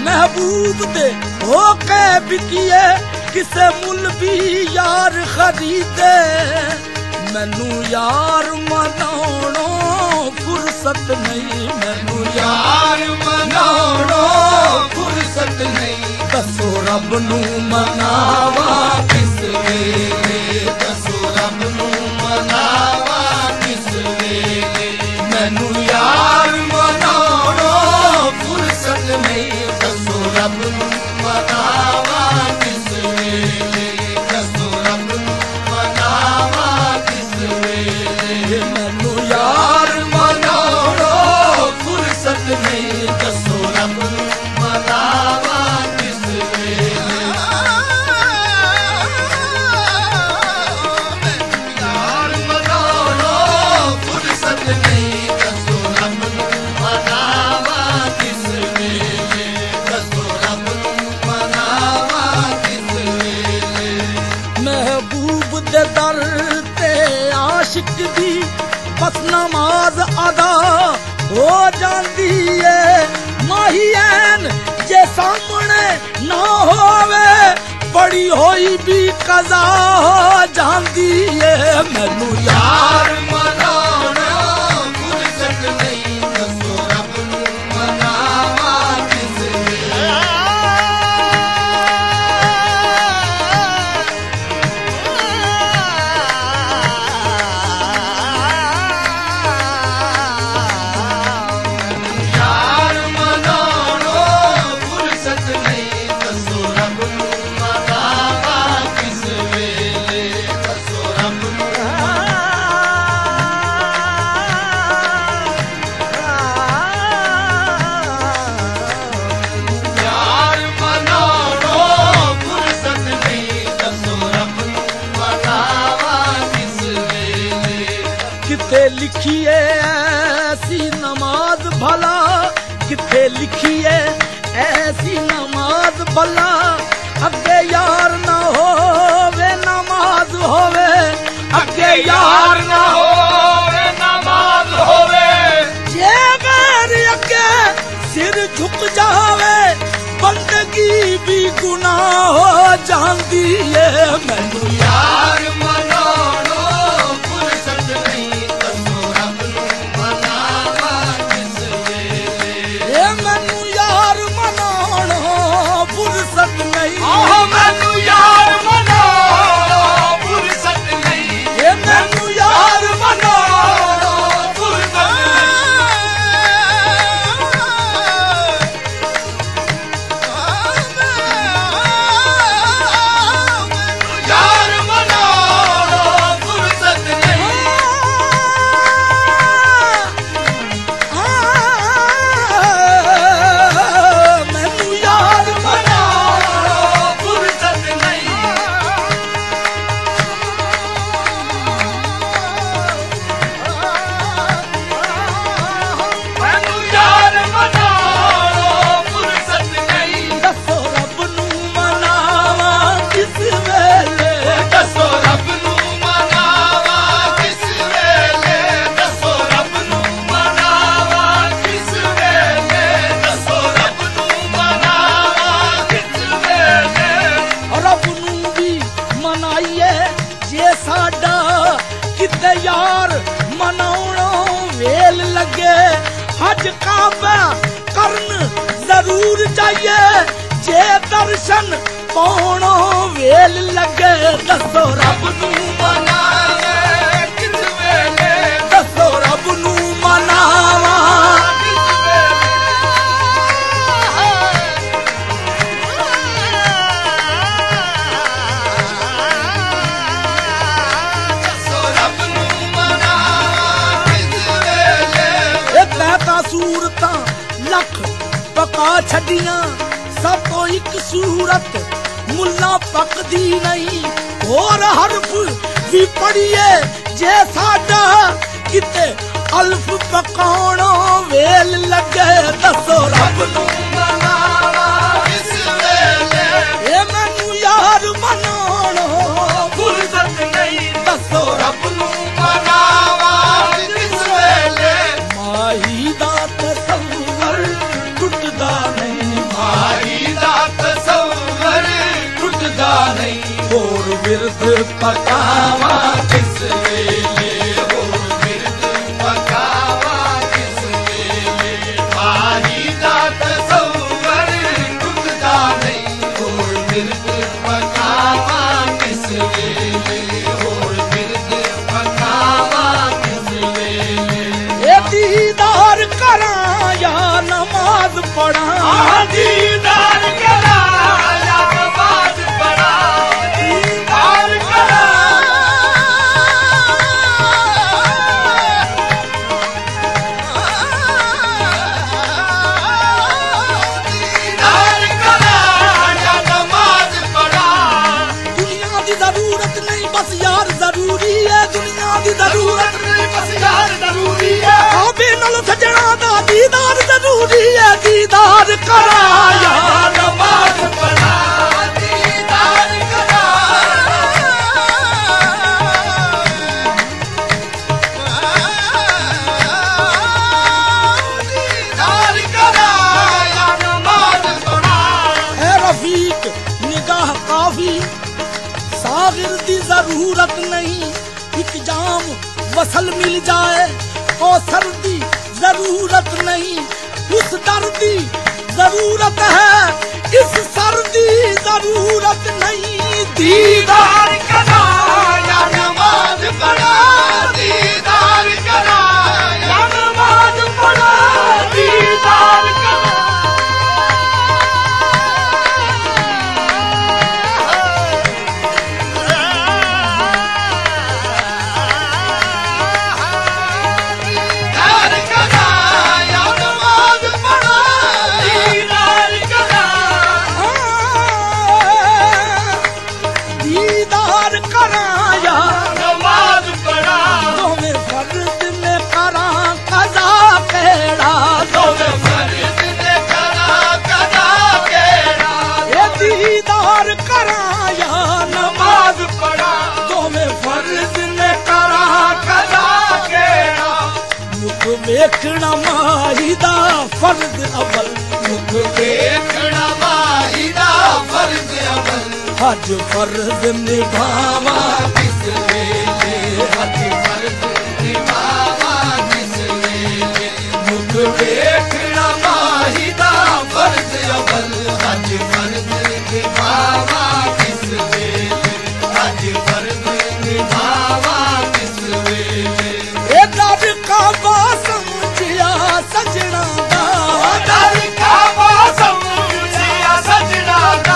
महबूब दे होके बिकिए किसे मुल भी यार खरीदे मैनू यार मनाउणो फुर्सत नहीं मैनू यार मनाउणो फुर्सत नहीं दसो रब नू मनावा किस वेले दसो रब नू मनावा किस वेले मैनू यार मनाउणो फुर्सत नहीं दसो रब नू मनावा किस वेले दसो रब नू मनावा किस वेले मैनू यार मनाउणो फुर्सत नहीं दसो रब नू मनावा किस वेले यार मनाउणो फुर्सत नहीं दसो रब नू मनावा किस वेले दसो रब नू मनावा किस वेले महबूब दे दर ते आशिक दी बस नमाज अदा हो जाती है माहियन जे सामने ना होवे बड़ी होई भी कज़ा हो जाती है मैनू यार मनाउणो फुर्सत नहीं दसो रब नू मनावा किस वेले यार मनाउणो फुर्सत नहीं दसो रब नू मनावा किस वेले दसो रब नू यार मनाउणो फुर्सत नहीं दसो रब नू मनावा किस वेले किथे लिखिए ऐसी नमाज भला किथे लिखिए ऐसी नमाज भला अगे यार ना होवे नमाज होवे अगे यार ना होवे नमाज होवे जे बैर अगे सिर झुक जावे बंदगी भी गुनाह हो जाती है मैनू यार मनाउणो फुर्सत नहीं दसो रब नू मनावा किस वेले मैनू यार मनाउणो फुर्सत नहीं मैनू यार मनाउणो फुर्सत नहीं मैनू यार मनाउणो फुर्सत यार मनाउणो फुर्सत नहीं मैनू यार मनाउणो फुर्सत नहीं मैनू यार मनाउणो फुर्सत नहीं दसो रब नू मनावा किस वेले दसो रब नू मनावा किस वेले दसो रब नू मनावा किस वेले दसो रब नू मनावा किस वेले रब नू भी मनाइए जे साडा किते यार मनाउणो वेल लगे हज काबा करन जरूर जाइए जे दर्शन पाउणो वेल लगे दसो रब नू मनावे किस वेले दसो रब नू मनावा किस दसो रब नू मनावा किस वेले तैता सूरतां लख पका छड़ियां सब तो एक सूरत मुल्ला पकदी नहीं और हरफ भी पढ़िए जे साडा किते अल्फ पकाउणो वेल लगे दसो रब नू मनावा किस वेले मैनू यार मनाउणो फुर्सत नहीं दसो रब नू मनावा किस वेले माही दा तसव्वुर टुटदा नहीं माही पकावा किस वेले हो मिर्द पकावा किस वेले माही दा तसव्वुर टुटदा नहीं हो मिर्द पकावा किस वेले हो मिर्द पकावा किस वेले ए दीदार करा या नमाज पढ़ा दीदार करा या नमाज पढ़ा दीदार करा दीदार करा या नमाज पढ़ा दुनिया की जरूरत नहीं बस यार जरूरी है दुनिया की जरूरत नहीं बस यार जरूरी है आबे नाल सजना दा दीदार जरूरी है दीदार करा या नमाज पढ़ा दीदार करा दीदार करा या नमाज पढ़ा है रफीक निगाह काफी सागिर दी जरूरत नहीं एक जाम वसल मिल जाए और सर्दी जरूरत नहीं उस दर्दी जरूरत है इस सर्दी जरूरत नहीं दीदार करा या नमाज पढ़ा दीदार करा या नमाज पढ़ा दीदार करा देखना माहिदा फर्ज अवल मुख देखना माहिदा फर्ज अवल हज फर्ज निभावा किस वेले हज फर्ज निभावा किस वेले मुख देखना माहिदा फर्ज अवल हज फर्ज निभावा किस वेले हज फर्ज निभावा किस वेले ए दर का सजना दा दर काबा समझिया सजना दा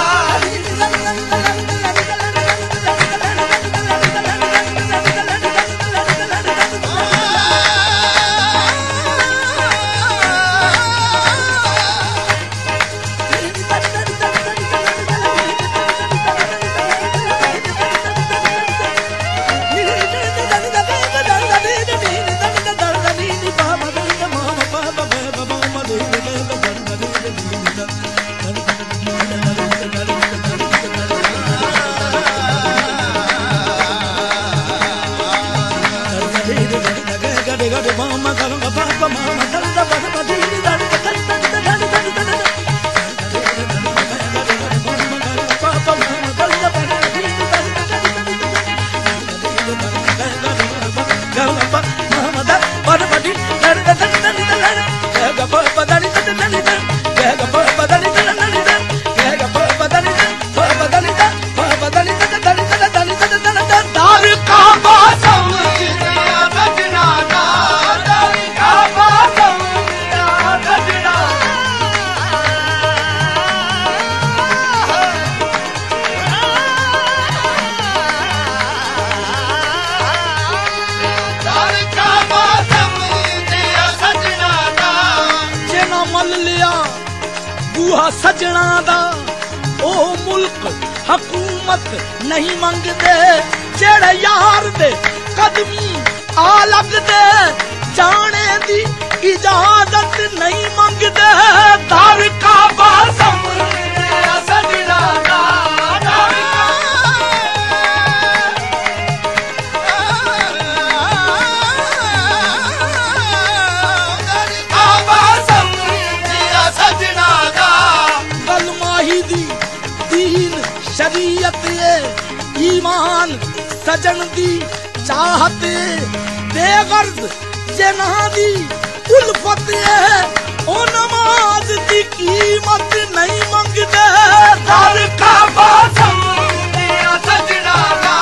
सजना दा ओ मुल्क हकूमत नहीं मंगदे जेड़े यार दे कदमी आ लगदे जाने दी इजाजत नहीं मंगदे दर काबा समझिया सजना दा शरीयत ईमान सजन दी चाहत बेगर्ज जना दी उल्फत है ओ नमाज दी कीमत नहीं मंगदे दर का बासम दिया सजना दा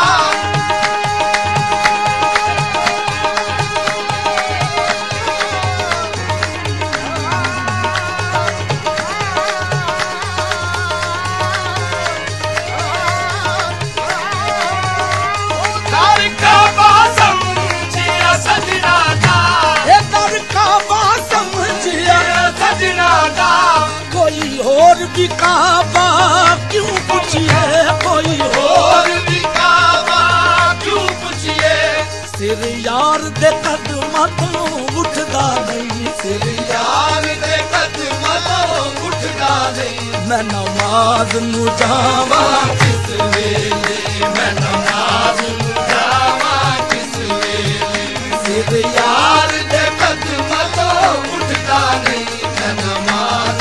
और भी काबा क्यों पूछिए कोई और भी काबा क्यों पूछिए सिर यार दे कदम तो उठदा नहीं सिर यार दे कदम तो उठदा नहीं मैं नमाज नु जावा किस वेले मैं नमाज नु जावा किस वेले सिर यार दे कदम तो उठदा नहीं मैं नमाज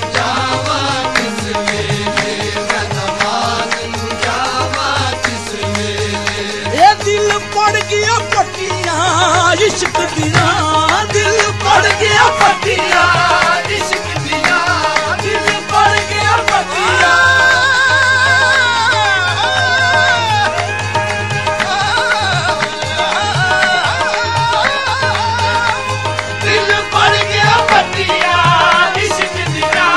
पड़ गया पट्टियां इश्क दिया दिल पड़ गया पट्टियां इश्क दिया दिल पड़ गया पट्टियां दिल पड़ गया पट्टियां इश्क दिया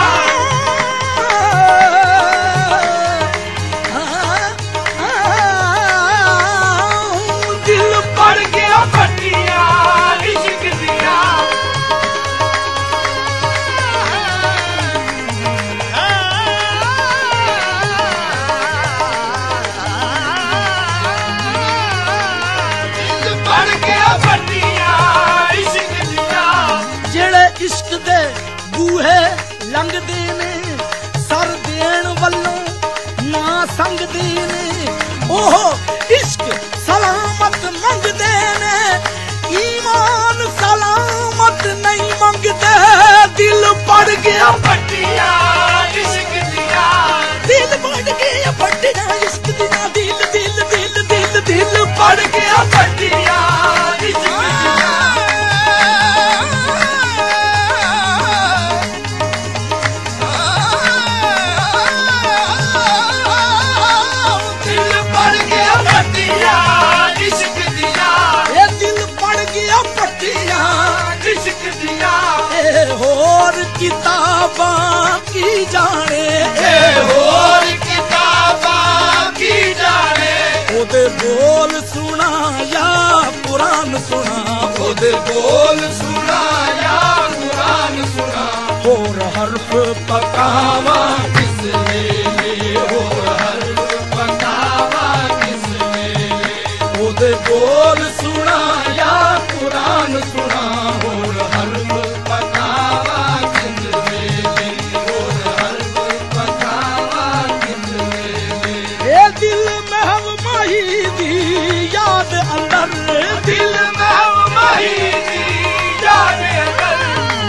इश्क दे बूहे लंघदे ने सर देण वल्लों ना संगदे ने ओह इश्क सलामत मंगदे ने ईमान सलामत नहीं मंगदे दिल पड़ गया पट्टियां इश्क दिया दिल पड़ गया पट्टियां इश्क दिया दिल दिल दिल दिल दिल पड़ गया पट्टियां इश्क दिया होर किताबा की जाने होर किताबा की जाने ओदे बोल सुना या कुरान सुना ओदे बोल सुना या कुरान सुना होर हर्फ पकावा किस वेले होर हर्फ पकावा किस वेले ओदे बोल सुना या कुरान सुना होर हर्फ याद अंदर दिल में माही दी याद अंदर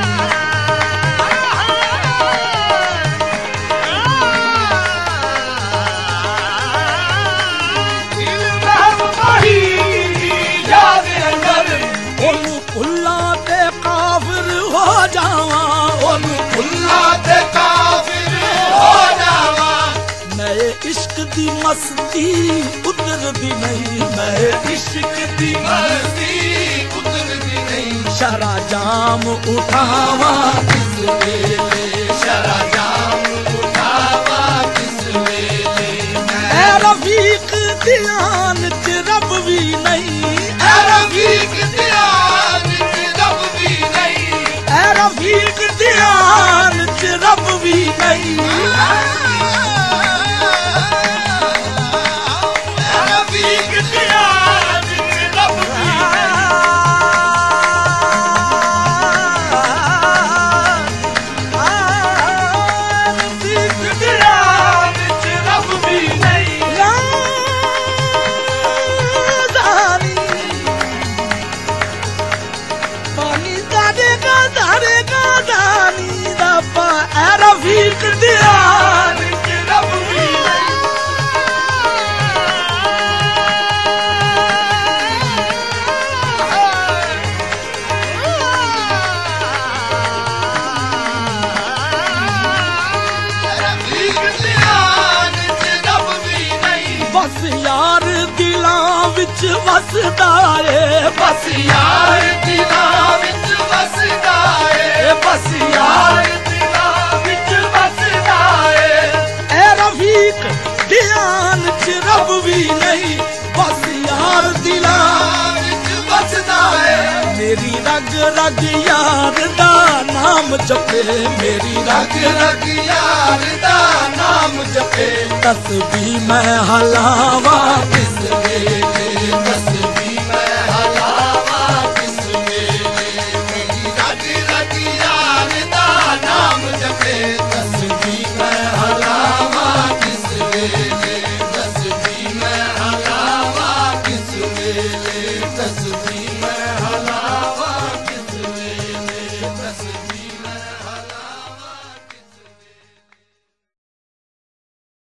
दिल में माही दी याद अंदर ओनू भुल्ला ते काफिर हो जावा ओनू भुल्ला ते काफिर हो जावा मैं इश्क दी मस्ती उतरदी नहीं मैं इश्क दी मस्ती उतरदी नहीं शरा जाम उठावा किस वेले शरा जाम उठावा किस वेले ऐ रफीक ध्यान च रब भी नहीं ऐ रफीक ध्यान च रब भी नहीं ऐ रफीक ध्यान च रब भी नहीं दिलां विच वसदा ए बस यार दिलां विच वसदा ए बस यार दिलां विच वसदा ए रफीक ध्यान च रब भी नहीं बस यार दिलां विच वसदा ए मेरी रग रग यार दा नाम जपे मेरी रग रग यार दा नाम जपे तस्बीह मैं हलावा किस वे